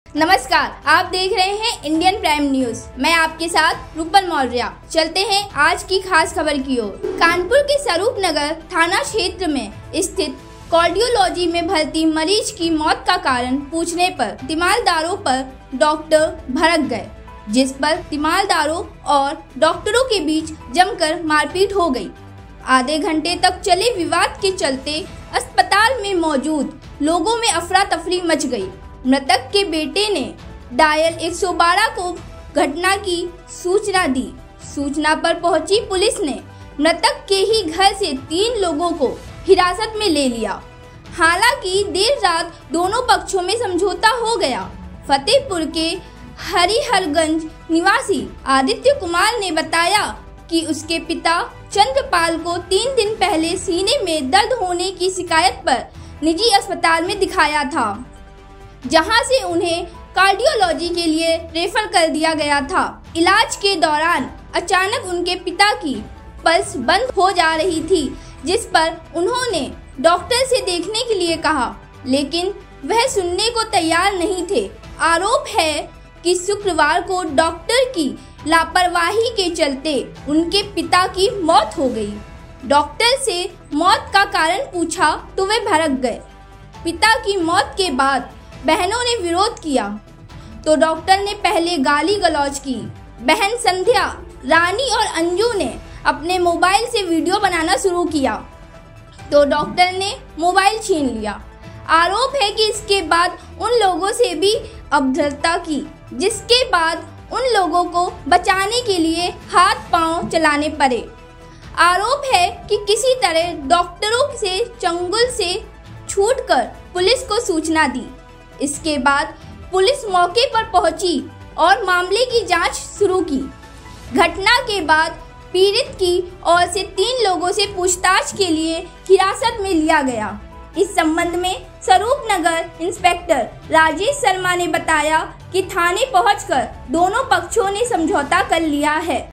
नमस्कार, आप देख रहे हैं इंडियन प्राइम न्यूज। मैं आपके साथ रूपल मौर्य। चलते हैं आज की खास खबर की ओर। कानपुर के स्वरूप नगर थाना क्षेत्र में स्थित कार्डियोलॉजी में भर्ती मरीज की मौत का कारण पूछने पर तीमारदारों पर डॉक्टर भड़क गए, जिस पर तीमारदारों और डॉक्टरों के बीच जमकर मारपीट हो गई। आधे घंटे तक चले विवाद के चलते अस्पताल में मौजूद लोगों में अफरा तफरी मच गई। मृतक के बेटे ने डायल 112 को घटना की सूचना दी। सूचना पर पहुंची पुलिस ने मृतक के ही घर से 3 लोगों को हिरासत में ले लिया। हालांकि देर रात दोनों पक्षों में समझौता हो गया। फतेहपुर के हरिहरगंज निवासी आदित्य कुमार ने बताया कि उसके पिता चंद्रपाल को 3 दिन पहले सीने में दर्द होने की शिकायत पर निजी अस्पताल में दिखाया था, जहां से उन्हें कार्डियोलॉजी के लिए रेफर कर दिया गया था। इलाज के दौरान अचानक उनके पिता की पल्स बंद हो जा रही थी, जिस पर उन्होंने डॉक्टर से देखने के लिए कहा, लेकिन वह सुनने को तैयार नहीं थे। आरोप है कि शुक्रवार को डॉक्टर की लापरवाही के चलते उनके पिता की मौत हो गई। डॉक्टर से मौत का कारण पूछा तो वे भड़क गए। पिता की मौत के बाद बहनों ने विरोध किया तो डॉक्टर ने पहले गाली गलौज की। बहन संध्या, रानी और अंजू ने अपने मोबाइल से वीडियो बनाना शुरू किया तो डॉक्टर ने मोबाइल छीन लिया। आरोप है कि इसके बाद उन लोगों से भी अभद्रता की, जिसके बाद उन लोगों को बचाने के लिए हाथ पांव चलाने पड़े। आरोप है कि किसी तरह डॉक्टरों से चंगुल से छूटकर पुलिस को सूचना दी। इसके बाद पुलिस मौके पर पहुंची और मामले की जांच शुरू की। घटना के बाद पीड़ित की ओर से 3 लोगों से पूछताछ के लिए हिरासत में लिया गया। इस संबंध में स्वरूप नगर इंस्पेक्टर राजेश शर्मा ने बताया कि थाने पहुंचकर दोनों पक्षों ने समझौता कर लिया है।